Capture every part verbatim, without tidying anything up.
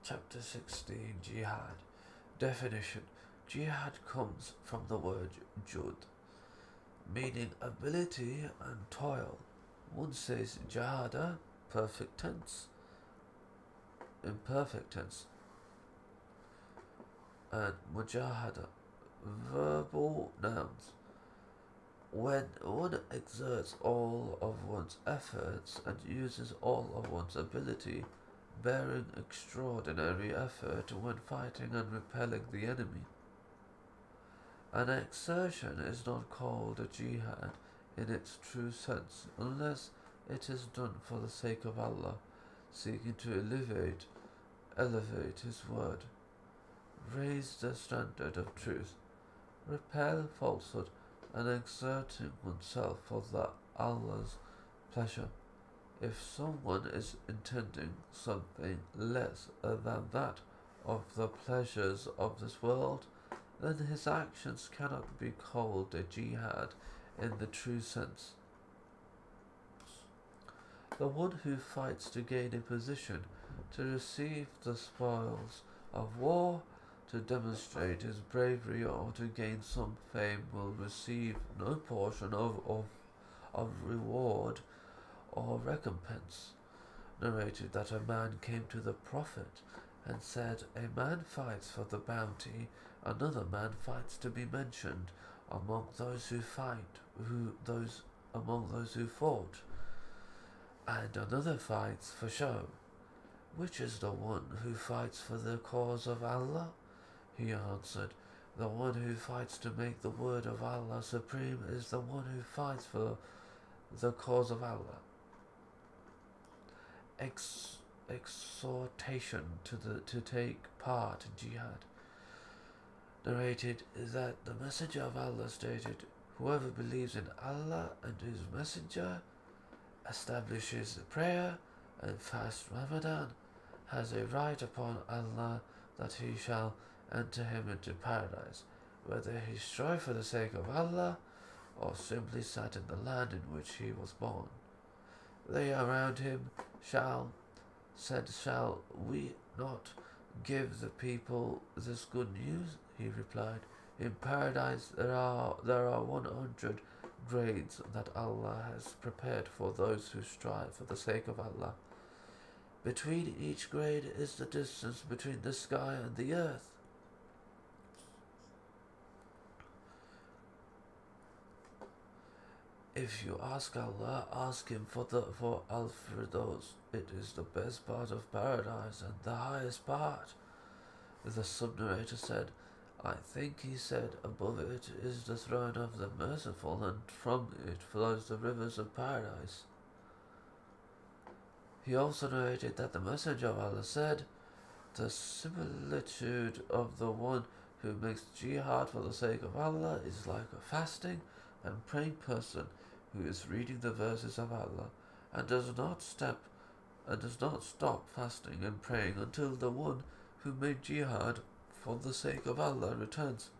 Chapter sixteen, Jihad. Definition. Jihad comes from the word jud, meaning ability and toil. One says jahada, perfect tense, imperfect tense, and mujahada, verbal nouns. When one exerts all of one's efforts and uses all of one's ability, bearing extraordinary effort when fighting and repelling the enemy. An exertion is not called a jihad in its true sense unless it is done for the sake of Allah, seeking to elevate, elevate His word, raise the standard of truth, repel falsehood, and exerting oneself for the Allah's pleasure. If someone is intending something less than that of the pleasures of this world, then his actions cannot be called a jihad in the true sense. The one who fights to gain a position, to receive the spoils of war, to demonstrate his bravery, or to gain some fame will receive no portion of, of, of reward or recompense. Narrated that a man came to the Prophet and said, "A man fights for the bounty, another man fights to be mentioned among those who fight, who those among those who fought, and another fights for show. Which is the one who fights for the cause of Allah?" He answered, "The one who fights to make the word of Allah supreme is the one who fights for the cause of Allah." Ex- exhortation to the to take part in jihad. Narrated that the Messenger of Allah stated, "Whoever believes in Allah and His Messenger, establishes prayer and fasts Ramadan, has a right upon Allah that he shall enter him into paradise, whether he strive for the sake of Allah or simply sat in the land in which he was born." They around him shall said, "Shall we not give the people this good news?" He replied, "In paradise there are there are one hundred grades that Allah has prepared for those who strive for the sake of Allah. Between each grade is the distance between the sky and the earth." If you ask Allah, ask Him for the for Al-Firdaus. It is the best part of paradise and the highest part. The sub-narrator said, "I think he said above it is the throne of the merciful, and from it flows the rivers of paradise." He also narrated that the Messenger of Allah said, "The similitude of the one who makes jihad for the sake of Allah is like a fasting and praying person who is reading the verses of Allah and does not step and does not stop fasting and praying until the one who made jihad for the sake of Allah returns."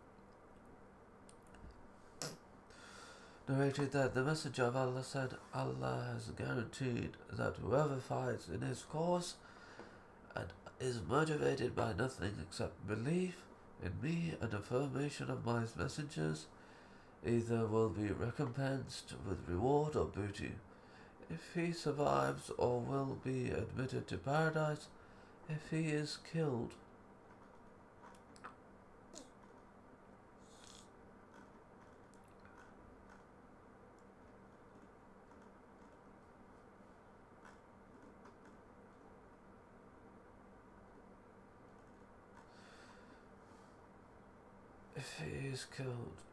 Narrated that the Messenger of Allah said, "Allah has guaranteed that whoever fights in His cause and is motivated by nothing except belief in me and affirmation of my messengers, either will be recompensed with reward or booty. If he survives, or will be admitted to paradise if he is killed." If he is killed.